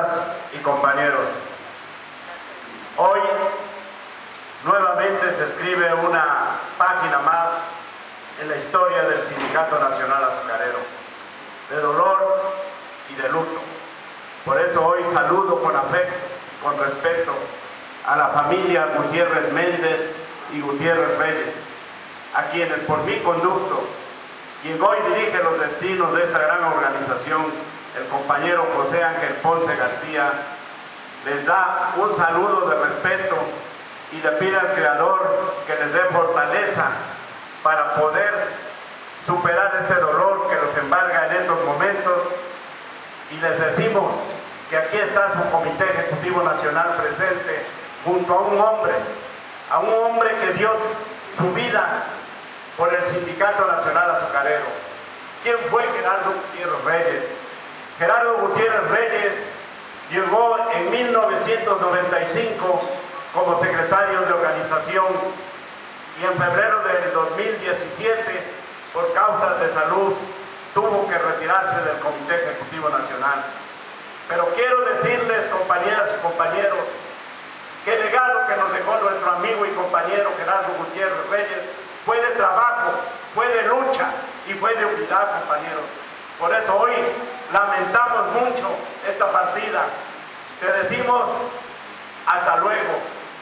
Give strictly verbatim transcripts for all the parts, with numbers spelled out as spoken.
compañeras y compañeros, hoy nuevamente se escribe una página más en la historia del Sindicato Nacional Azucarero, de dolor y de luto. Por eso hoy saludo con afecto y con respeto a la familia Gutiérrez Méndez y Gutiérrez Reyes, a quienes por mi conducto, quien hoy dirige los destinos de esta gran organización, el compañero José Ángel Ponce García, les da un saludo de respeto y le pide al Creador que les dé fortaleza para poder superar este dolor que los embarga en estos momentos, y les decimos que aquí está su Comité Ejecutivo Nacional presente junto a un hombre, a un hombre que dio su vida por el Sindicato Nacional Azucarero. ¿Quién fue Gerardo Gutiérrez Reyes? Gerardo Gutiérrez Reyes llegó en mil novecientos noventa y cinco como secretario de organización y en febrero del dos mil diecisiete, por causas de salud, tuvo que retirarse del Comité Ejecutivo Nacional. Pero quiero decirles, compañeras y compañeros, que el legado que nos dejó nuestro amigo y compañero Gerardo Gutiérrez Reyes fue de trabajo, fue de lucha y fue de unidad, compañeros. Por eso hoy lamentamos mucho esta partida. Te decimos hasta luego.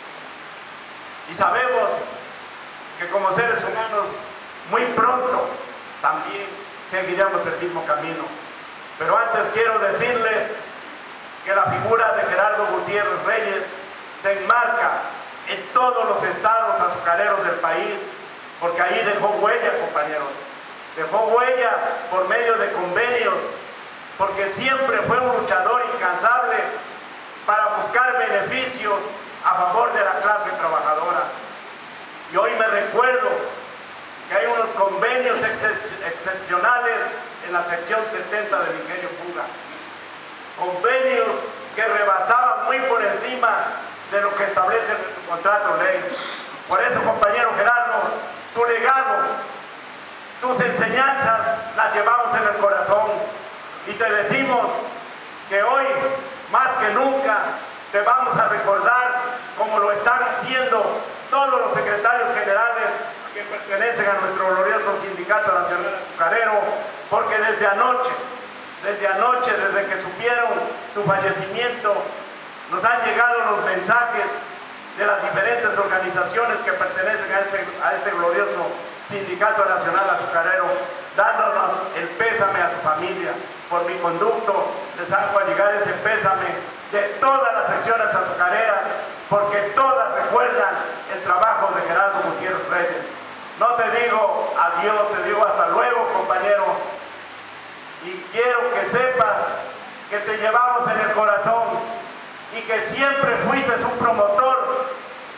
Y sabemos que como seres humanos muy pronto también seguiremos el mismo camino. Pero antes quiero decirles que la figura de Gerardo Gutiérrez Reyes se enmarca en todos los estados azucareros del país, porque ahí dejó huella, compañeros. Dejó huella por medio de convenios, porque siempre fue un luchador incansable para buscar beneficios a favor de la clase trabajadora. Y hoy me recuerdo que hay unos convenios ex excepcionales en la sección setenta del Ingenio Puga. Convenios que rebasaban muy por encima de lo que establece el contrato ley. Por eso, compañero Gerardo, tu legado, tus enseñanzas las llevamos en el corazón y te decimos que hoy, más que nunca, te vamos a recordar como lo están haciendo todos los secretarios generales que pertenecen a nuestro glorioso Sindicato Nacional Azucarero, porque desde anoche, desde anoche, desde que supieron tu fallecimiento, nos han llegado los mensajes de las diferentes organizaciones que pertenecen a este, a este glorioso Sindicato Nacional Azucarero, dándonos el pésame a su familia. Por mi conducto les hago llegar ese pésame de todas las secciones azucareras, porque todas recuerdan el trabajo de Gerardo Gutiérrez Reyes. No te digo adiós, te digo hasta luego, compañero, y quiero que sepas que te llevamos en el corazón y que siempre fuiste un promotor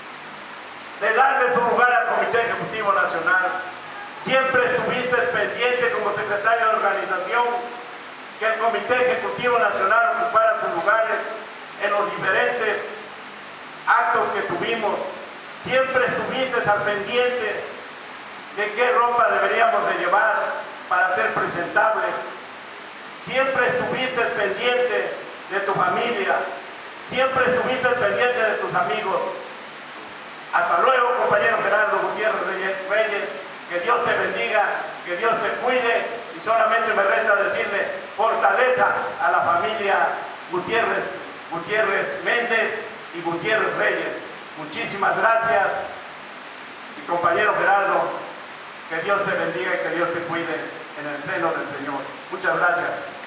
de darle su lugar al Comité Ejecutivo Nacional. Siempre estuviste pendiente como secretario de organización que el Comité Ejecutivo Nacional ocupara sus lugares en los diferentes actos que tuvimos. Siempre estuviste al pendiente de qué ropa deberíamos de llevar para ser presentables. Siempre estuviste pendiente de tu familia. Siempre estuviste pendiente de tus amigos. Hasta luego, compañero Gerardo Gutiérrez Reyes, que Dios te bendiga, que Dios te cuide, y solamente me resta decirle fortaleza a la familia Gutiérrez, Gutiérrez Méndez y Gutiérrez Reyes. Muchísimas gracias, y compañero Gerardo, que Dios te bendiga y que Dios te cuide en el seno del Señor. Muchas gracias.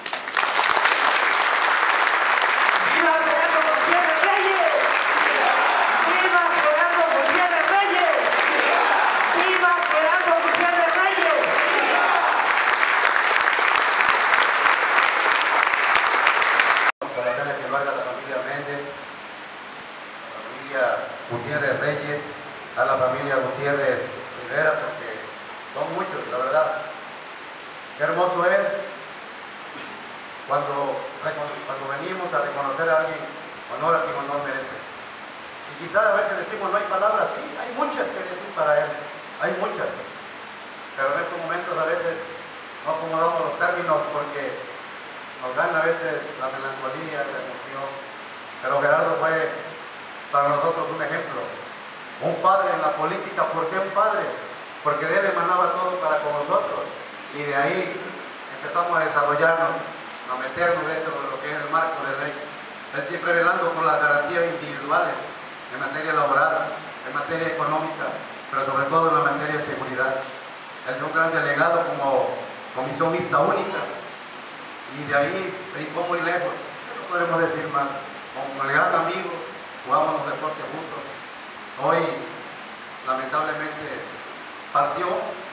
Gutiérrez Reyes, a la familia Gutiérrez Rivera, porque son muchos, la verdad. Qué hermoso es cuando, cuando venimos a reconocer a alguien, honor a quien honor merece. Y quizás a veces decimos, no hay palabras, sí, hay muchas que decir para él, hay muchas. Pero en estos momentos a veces no acomodamos los términos porque nos gana a veces la melancolía, la emoción, pero Gerardo fue para nosotros un ejemplo, un padre en la política. ¿Por qué un padre? Porque de él emanaba todo para con nosotros, y de ahí empezamos a desarrollarnos, a meternos dentro de lo que es el marco de ley. Él siempre velando por las garantías individuales en materia laboral, en materia económica, pero sobre todo en la materia de seguridad. Él fue un gran delegado como comisión mixta única, y de ahí brincó muy lejos. No podemos decir más. Como el gran amigo, jugamos los deportes juntos. Hoy, lamentablemente, partió.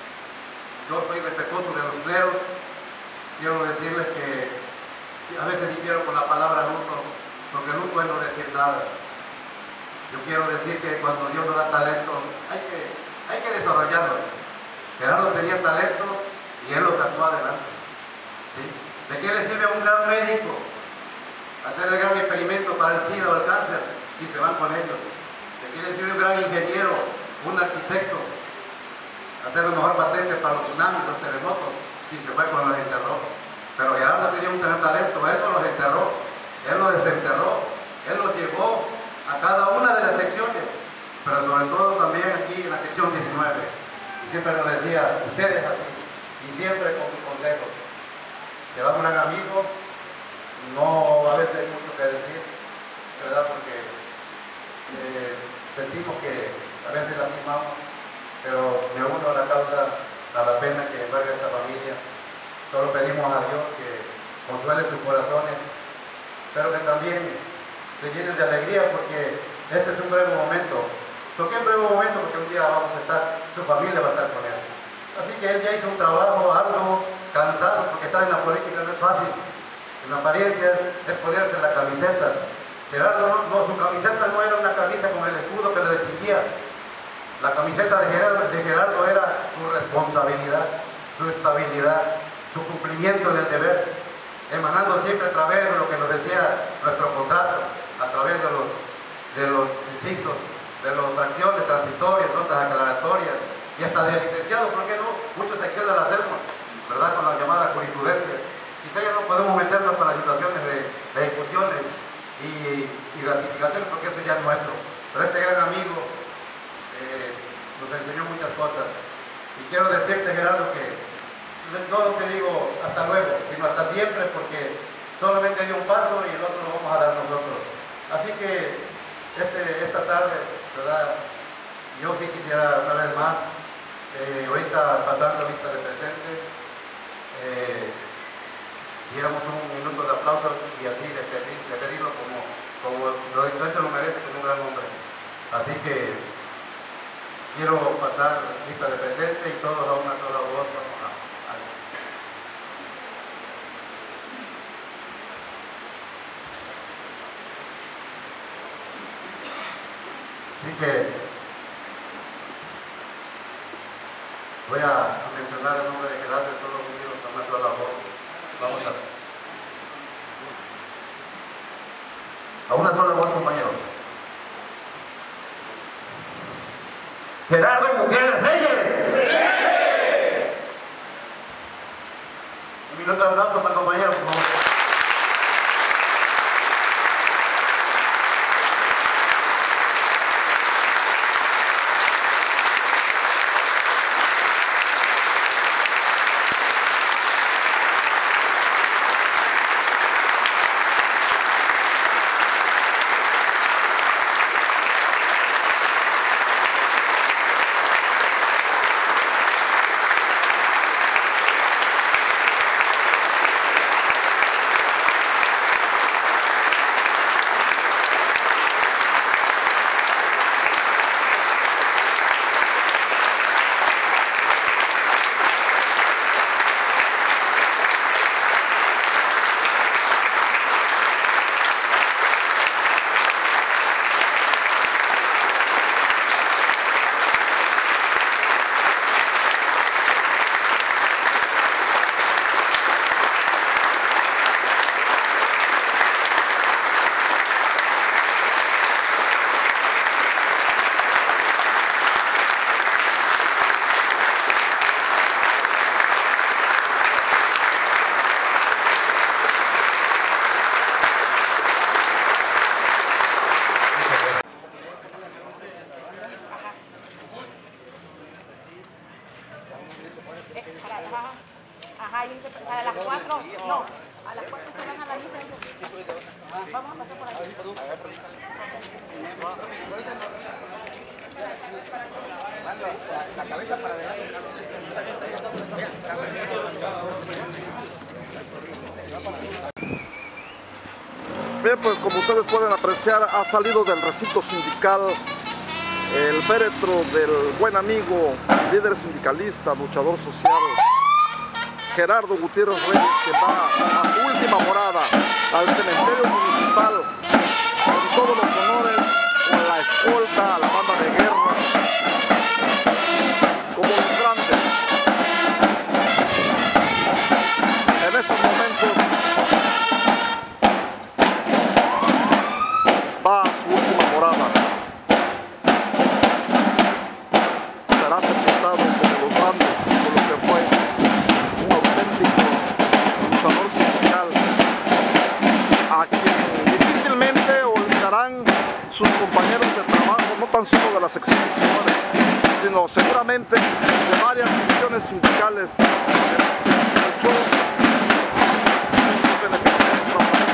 Yo soy respetuoso de los cleros. Quiero decirles que a veces difiero con la palabra luto, porque luto es no decir nada. Yo quiero decir que cuando Dios nos da talentos, hay que, hay que desarrollarlos. Gerardo tenía talentos y él los sacó adelante. ¿Sí? ¿De qué le sirve a un gran médico hacer el gran experimento para el SIDA o el cáncer si se van con ellos? ¿De qué le sirve a un gran ingeniero, un arquitecto, hacer la mejor patente para los tsunamis, los terremotos, si se fue con los enterró? Pero Gerardo tenía un gran talento, él no los enterró, él los desenterró, él los llevó a cada una de las secciones, pero sobre todo también aquí en la sección diecinueve. Y siempre nos decía, ustedes así, y siempre con sus consejos. Llevamos un gran amigo, no a veces hay mucho que decir, ¿verdad? Porque eh, sentimos que a veces lastimamos, pero me uno a la causa, a la pena que envuelve esta familia. Solo pedimos a Dios que consuele sus corazones, pero que también se llenen de alegría, porque este es un breve momento. ¿Por qué un breve momento? Porque un día vamos a estar, su familia va a estar con él. Así que él ya hizo un trabajo arduo, cansado, porque estar en la política no es fácil. En apariencia es, es ponerse la camiseta. Gerardo no, no, su camiseta no era una camisa con el escudo que lo distinguía. La camiseta de Gerardo, de Gerardo era su responsabilidad, su estabilidad, su cumplimiento en el deber, emanando siempre a través de lo que nos decía nuestro contrato, a través de los, de los incisos, de las fracciones transitorias, notas aclaratorias, y hasta de licenciado, ¿por qué no? Muchas secciones las hacemos, ¿verdad? Con las llamadas jurisprudencias. Quizá ya no podemos meternos con las situaciones de, de ejecuciones y, y ratificaciones, porque eso ya es nuestro. Pero este gran amigo eh, nos enseñó muchas cosas. Y quiero decirte, Gerardo, que no te digo hasta luego, sino hasta siempre, porque solamente dio un paso y el otro lo vamos a dar nosotros. Así que este, esta tarde, ¿verdad? Yo sí quisiera una vez más, eh, ahorita pasando lista de presente, eh, diéramos un minuto de aplauso y así de, pedir, de pedirlo como, como lo, él se lo merece, como un gran hombre. Así que quiero pasar lista de presente y todos a una sola voz. Vamos a, a... Así que voy a mencionar el nombre de Gerardo y todos unidos a una sola voz. Vamos a... A una sola voz, compañeros. Gerardo Gutiérrez Reyes. Un minuto de aplauso para el compañero, por favor. Bien, pues como ustedes pueden apreciar, ha salido del recinto sindical el féretro del buen amigo, líder sindicalista, luchador social, Gerardo Gutiérrez Reyes, que va a su última morada, al cementerio municipal, con todos los honores, con la escolta, la banda de guerra, como los grandes. En estos momentos va a su última morada. Será sepultado como los grandes, como lo que fue un auténtico luchador sindical, a quien difícilmente olvidarán sus compañeros de trabajo, no tan solo de la sección diecinueve, sino seguramente de varias secciones sindicales en las que luchó en beneficio de nuestro país.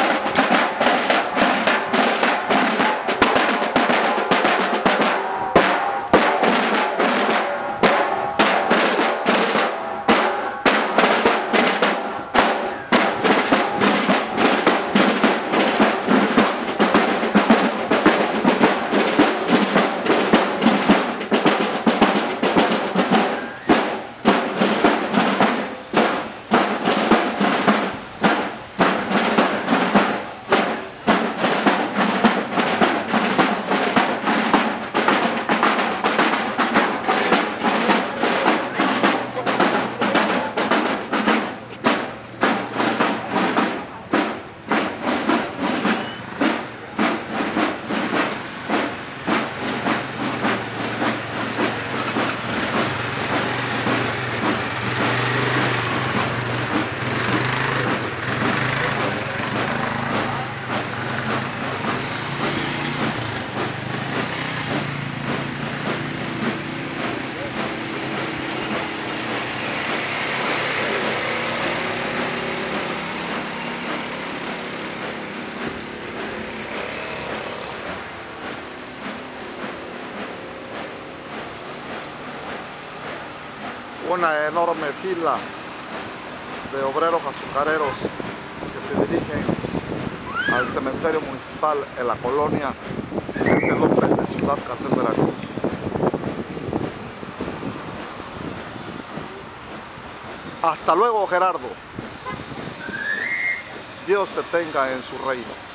Una enorme fila de obreros azucareros que se dirigen al cementerio municipal en la colonia Vicente López de Ciudad Cartel, Veracruz. Hasta luego, Gerardo. Dios te tenga en su reino.